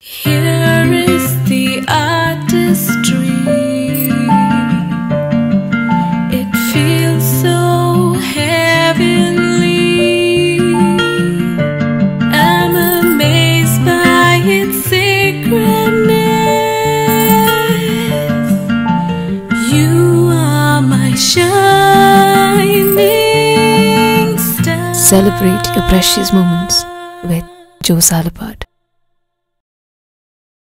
Here is the artistry. It feels so heavenly. I'm amazed by its sacredness. You are my shining star. Celebrate your precious moments with JOS ALAPPAT.